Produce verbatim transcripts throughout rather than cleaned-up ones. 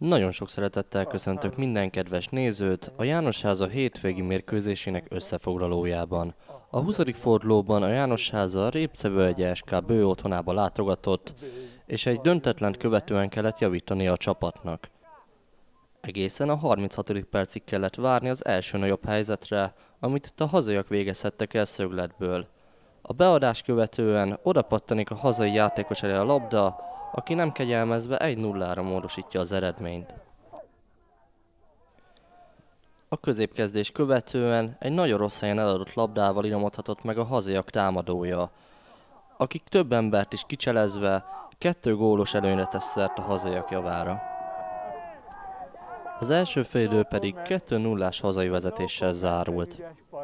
Nagyon sok szeretettel köszöntök minden kedves nézőt a Jánosháza hétvégi mérkőzésének összefoglalójában. A huszadik fordulóban a Jánosháza a Répcevölgye es ká bő otthonába látogatott, és egy döntetlent követően kellett javítani a csapatnak. Egészen a harminchatodik percig kellett várni az első nagyobb helyzetre, amit itt a hazaiak végezhettek el szögletből. A beadást követően odapattanik a hazai játékos elé a labda, aki nem kegyelmezve egy nullára módosítja az eredményt. A középkezdés követően egy nagyon rossz helyen eladott labdával iramodhatott meg a hazaiak támadója, akik több embert is kicselezve kettő gólos előnyre tesz szert a hazaiak javára. Az első félidő pedig kettő nullás hazai vezetéssel zárult.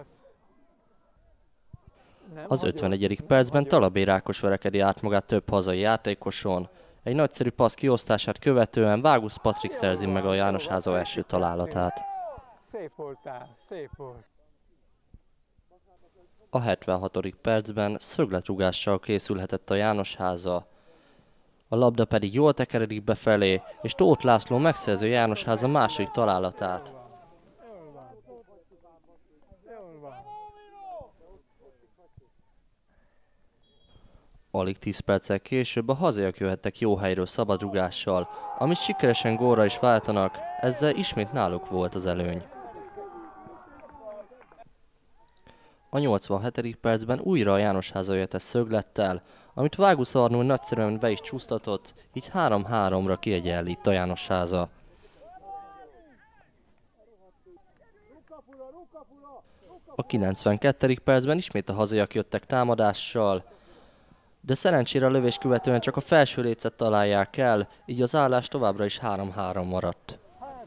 Az ötvenegyedik percben Talabé Rákos verekedi át magát több hazai játékoson. Egy nagyszerű passz kiosztását követően Vágusz Patrik szerzi meg a Jánosháza első találatát. Szép voltál, szép volt. A hetvenhatodik percben szögletrúgással készülhetett a Jánosháza. A labda pedig jól tekeredik befelé, és Tóth László megszerzi a Jánosháza második találatát. Alig tíz perccel később a hazaiak jöhettek jó helyről szabadrúgással, amit sikeresen gólra is váltanak, ezzel ismét náluk volt az előny. A nyolcvanhetedik percben újra a Jánosháza jött szöglettel, amit Vágusz Arnul nagyszerűen be is csúsztatott, így három háromra kiegyenlít a Jánosháza. A kilencvenkettedik percben ismét a hazaiak jöttek támadással, de szerencsére a lövés követően csak a felső lécet találják el, így az állás továbbra is három három maradt.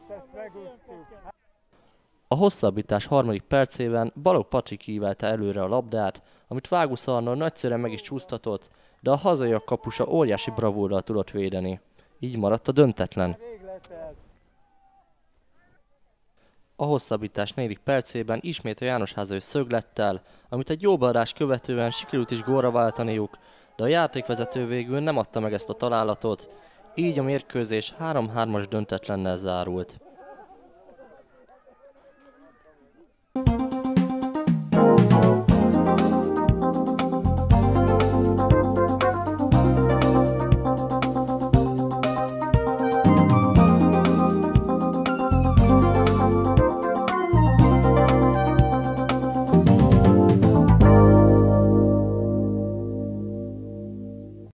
A hosszabbítás harmadik percében Balogh Patrik ívelte előre a labdát, amit Vágusz Arnold nagyszerűen meg is csúsztatott, de a hazaiak kapusa óriási bravúrral tudott védeni. Így maradt a döntetlen. A hosszabbítás negyedik percében ismét a Jánosháza jött szöglettel, amit egy jó beadás követően sikerült is gólra váltaniuk, de a játékvezető végül nem adta meg ezt a találatot, így a mérkőzés három hármas döntetlennel zárult.